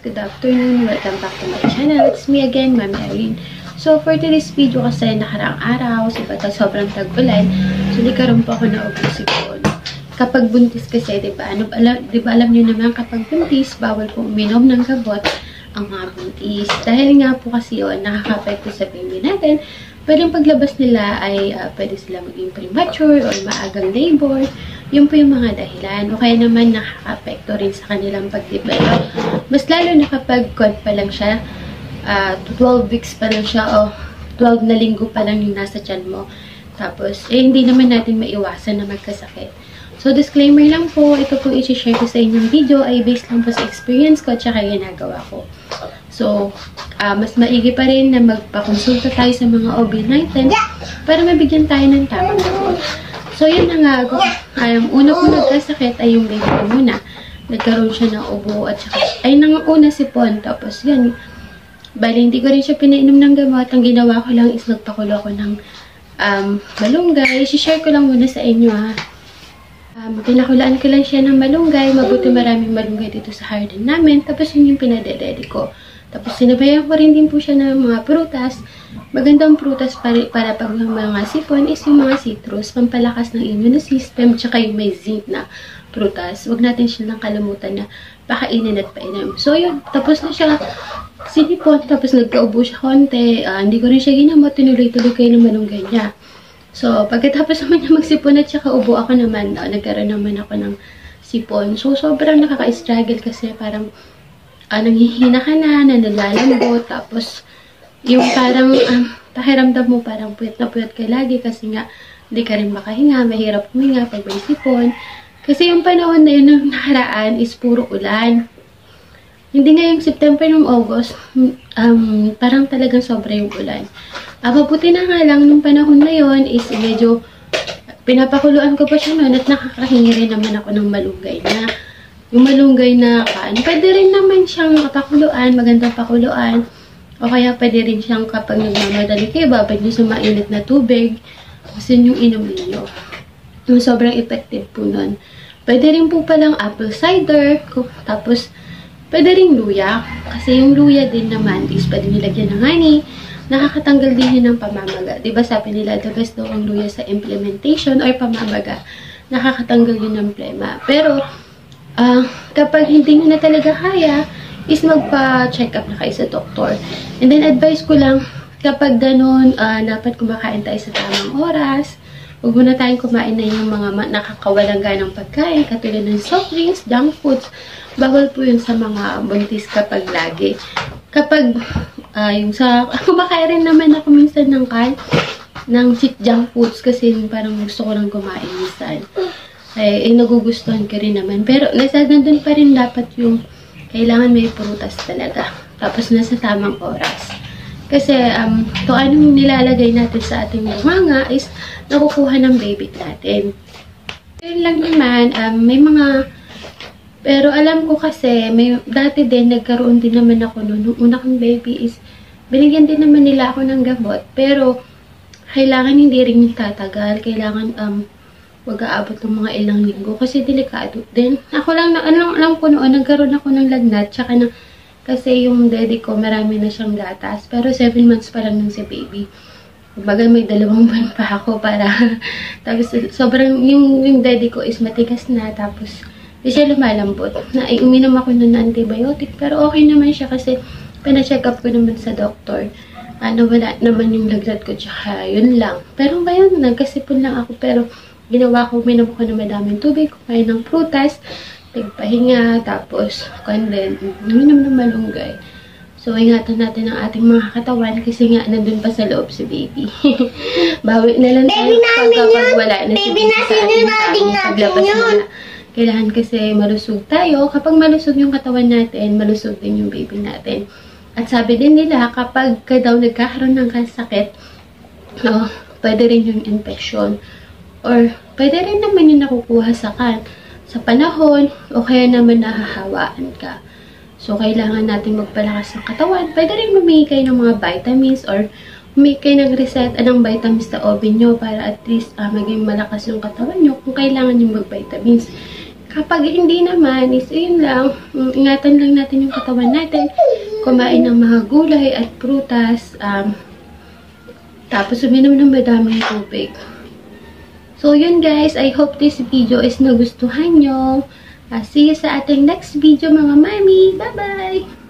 good afternoon. Welcome back to my channel. It's me again, Mami Irene. So, for today's video kasi nakaraang araw, sobrang tag-ulan, so nagkaroon po ako na ubusipon. Kapag buntis kasi, diba alam nyo naman, kapag buntis, bawal po uminom ng gamot ang mga buntis. Dahil nga po kasi yun, nakaka-apekto sa baby natin. Pwedeng paglabas nila ay pwede sila maging premature or maagang labor. Yun po yung mga dahilan. O kaya naman nakaka-apekto rin sa kanilang pag-develop. Mas lalo na kapag pa lang siya, 12 weeks pa lang siya o 12 na linggo pa lang yung nasa tiyan mo. Tapos, hindi naman natin maiwasan na magkasakit. So, disclaimer lang po, ito po i-share ko sa inyong video ay based lang po sa experience ko at saka ginagawa ko. So, mas maigi pa rin na magpakonsulta tayo sa mga OB natin para mabigyan tayo ng tamang gamot. So, yun na nga ako. Una ko nagkasakit ay yung baby ko muna. Nagkaroon siya ng ubo at saka, ay nang una sipon. Tapos, yan. Bali, hindi ko rin siya pinainom ng gamot. Ang ginawa ko lang is nagpakulo ko ng malunggay. I-share ko lang muna sa inyo ha. Pinakulaan ko lang siya ng malunggay. Mabuti maraming malunggay dito sa garden namin. Tapos, yun yung pinadedede ko. Tapos, sinabayan ko rin din po siya ng mga prutas. Magandang prutas para pag mga sipon is yung mga citrus, pampalakas ng immune system, tsaka yung may zinc na prutas. Huwag natin silang kalimutan na pakainin at painom. So, yun. Tapos na siya sinipon. Tapos, nagkaubo siya konti. Hindi ko rin siya ginamot. Tinuloy-tuloy kayo ng malunggay niya. So, pagkatapos naman niya magsipon at saka ubo ako naman, nagkaroon naman ako ng sipon. So, sobrang nakaka-struggle kasi parang nanghihina ka na nalalambot, tapos yung parang pakiramdam mo parang puyat na puyat ka lagi kasi nga hindi ka rin makahinga, mahirap huminga pag may sipon. Kasi yung panahon na yun ng nakaraan is puro ulan. Hindi nga yung September ng August, parang talagang sobra yung ulan. Mabuti na nga lang nung panahon na yun is medyo pinapakuluan ko pa siya noon at nakakahingi rin naman ako ng malunggay na. Yung malunggay na pwede rin naman siyang pakuluan, magandang pakuluan. O kaya pwede rin siyang kapag nagmamadali kayo, babad nyo sa mainit na tubig. Kasi yung inumin nyo. Yung sobrang effective po nun. Pwede rin po palang apple cider. Tapos, pwede rin luya. Kasi yung luya din naman is pwede nilagyan ng honey. Nakakatanggal din yun ng pamamaga. Diba sabi nila, the best daw ang luya sa implementation or pamamaga. Nakakatanggal yun ng plema. Pero, kapag hindi nyo na talaga kaya, is magpa-check up na kayo sa doktor. And then, advice ko lang, kapag ganun, dapat kumakain tayo sa tamang oras. Huwag muna tayong kumain na yung mga nakakawalang ganang pagkain, katulad ng soft drinks, junk foods. Bawal po yun sa mga buntis kapag lagi. Kapag, kumakain rin naman ako minsan ng junk foods kasi parang gusto ko lang kumain minsan. Ay nagugustuhan ka rin naman. Pero, nandun pa rin dapat yung kailangan may prutas talaga. Tapos, nasa tamang oras. Kasi, kung anong nilalagay natin sa ating bunganga is nakukuha ng baby natin. Yun lang naman, may mga, pero alam ko kasi, dati din, nagkaroon din naman ako noon. Nung una kong baby is, binigyan din naman nila ako ng gamot. Pero, kailangan hindi rin yung tatagal. Kailangan, wag aabot ng mga ilang linggo kasi delikado din. Ako lang, alam ko noon, nagkaroon ako ng lagnat, tsaka kasi yung daddy ko, marami na siyang gatas, pero 7 months pa lang nung si baby. Kumbaga may 2 buwan pa ako para, tapos sobrang, yung daddy ko is matigas na, tapos hindi siya lumalambot. Uminom ako ng antibiotic, pero okay naman siya kasi pina-check up ko naman sa doktor. Wala naman yung lagnat ko, tsaka yun lang. Pero ngayon, nagkasipon lang ako, pero ginawa ko, uminom ko na madaming tubig, kumain ng prutas, tigpahinga, tapos, uminom ng malunggay. So, ingatan natin ang ating mga katawan kasi nga, nandun pa sa loob si baby. Bawi na lang tayo kapag wala na si baby sa ating paglabas na. Kailangan kasi malusog tayo. Kapag malusog yung katawan natin, malusog din yung baby natin. At sabi din nila, kapag ka daw nagkakaroon ng kasakit, pwede rin yung infection. Or, pwede rin naman yung nakukuha sa panahon, o kaya naman nahahawaan ka. So, kailangan natin magpalakas ng katawan. Pwede rin humingi kayo ng mga vitamins or humingi kayo ng reset ng vitamins sa OB nyo para at least maging malakas yung katawan nyo kung kailangan yung mag-vitamins. Kapag hindi naman, is yun lang, ingatan lang natin yung katawan natin, kumain ng mga gulay at prutas, tapos uminom ng madaming tubig. So yun guys, I hope this video is nagustuhan nyo. See you sa ating next video mga mami. Bye-bye!